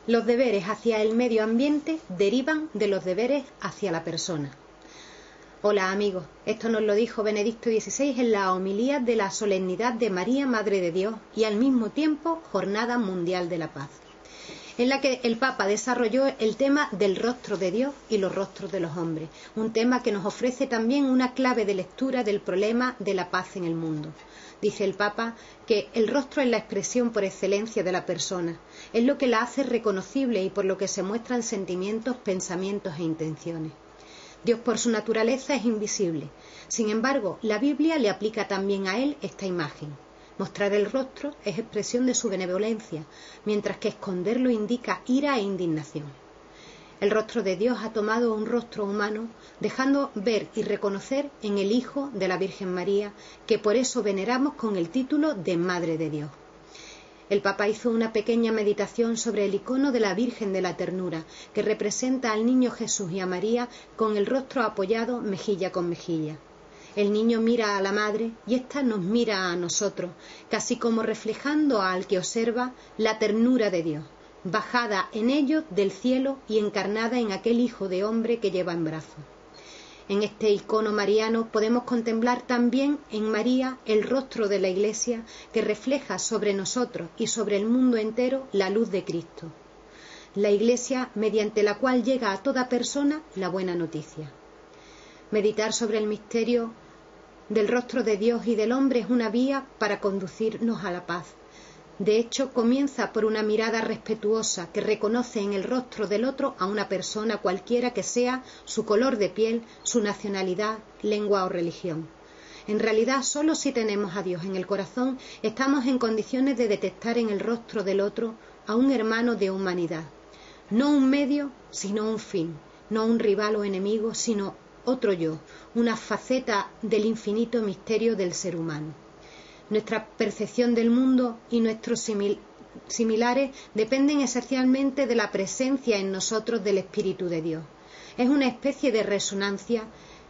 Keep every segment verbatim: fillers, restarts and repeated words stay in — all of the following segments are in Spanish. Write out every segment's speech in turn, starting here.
Los deberes hacia el medio ambiente derivan de los deberes hacia la persona. Hola amigos, esto nos lo dijo Benedicto dieciséis en la homilía de la solemnidad de María, Madre de Dios, y al mismo tiempo Jornada Mundial de la Paz, en la que el Papa desarrolló el tema del rostro de Dios y los rostros de los hombres, un tema que nos ofrece también una clave de lectura del problema de la paz en el mundo. Dice el Papa que el rostro es la expresión por excelencia de la persona, es lo que la hace reconocible y por lo que se muestran sentimientos, pensamientos e intenciones. Dios por su naturaleza es invisible, sin embargo la Biblia le aplica también a él esta imagen. Mostrar el rostro es expresión de su benevolencia, mientras que esconderlo indica ira e indignación. El rostro de Dios ha tomado un rostro humano, dejando ver y reconocer en el Hijo de la Virgen María, que por eso veneramos con el título de Madre de Dios. El Papa hizo una pequeña meditación sobre el icono de la Virgen de la Ternura, que representa al niño Jesús y a María con el rostro apoyado mejilla con mejilla. El niño mira a la madre y ésta nos mira a nosotros, casi como reflejando al que observa la ternura de Dios, bajada en ellos del cielo y encarnada en aquel Hijo de hombre que lleva en brazos. En este icono mariano podemos contemplar también en María el rostro de la Iglesia que refleja sobre nosotros y sobre el mundo entero la luz de Cristo. La Iglesia mediante la cual llega a toda persona la buena noticia. Meditar sobre el misterio del rostro de Dios y del hombre es una vía para conducirnos a la paz. De hecho, comienza por una mirada respetuosa que reconoce en el rostro del otro a una persona cualquiera que sea su color de piel, su nacionalidad, lengua o religión. En realidad, solo si tenemos a Dios en el corazón, estamos en condiciones de detectar en el rostro del otro a un hermano de humanidad. No un medio, sino un fin. No un rival o enemigo, sino otro yo, una faceta del infinito misterio del ser humano. Nuestra percepción del mundo y nuestros simil similares dependen esencialmente de la presencia en nosotros del Espíritu de Dios. Es una especie de resonancia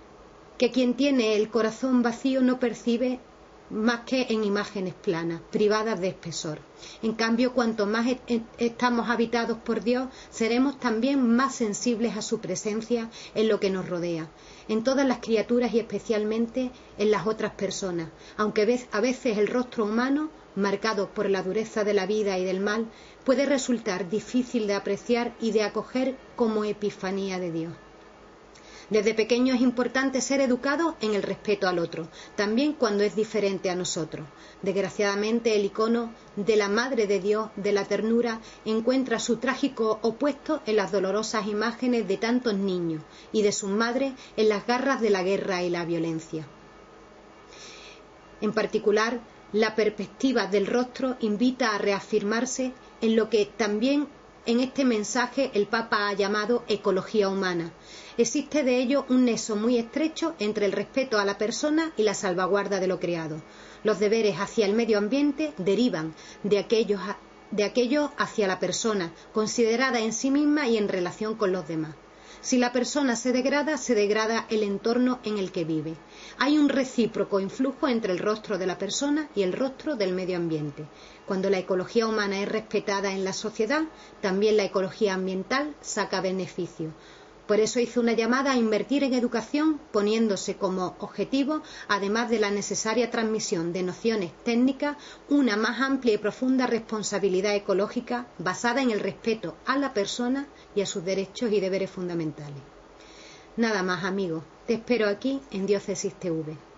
que quien tiene el corazón vacío no percibe más que en imágenes planas, privadas de espesor. En cambio, cuanto más est estamos habitados por Dios, seremos también más sensibles a su presencia en lo que nos rodea, en todas las criaturas y especialmente en las otras personas, aunque a veces el rostro humano, marcado por la dureza de la vida y del mal, puede resultar difícil de apreciar y de acoger como epifanía de Dios. Desde pequeño es importante ser educado en el respeto al otro, también cuando es diferente a nosotros. Desgraciadamente, el icono de la Madre de Dios, de la ternura, encuentra su trágico opuesto en las dolorosas imágenes de tantos niños y de sus madres en las garras de la guerra y la violencia. En particular, la perspectiva del rostro invita a reafirmarse en lo que también en este mensaje el Papa ha llamado ecología humana. Existe de ello un nexo muy estrecho entre el respeto a la persona y la salvaguarda de lo creado. Los deberes hacia el medio ambiente derivan de aquellos, de aquellos hacia la persona, considerada en sí misma y en relación con los demás. Si la persona se degrada, se degrada el entorno en el que vive. Hay un recíproco influjo entre el rostro de la persona y el rostro del medio ambiente. Cuando la ecología humana es respetada en la sociedad, también la ecología ambiental saca beneficio. Por eso hizo una llamada a invertir en educación, poniéndose como objetivo, además de la necesaria transmisión de nociones técnicas, una más amplia y profunda responsabilidad ecológica basada en el respeto a la persona y a sus derechos y deberes fundamentales. Nada más, amigos. Te espero aquí en Diócesis T V.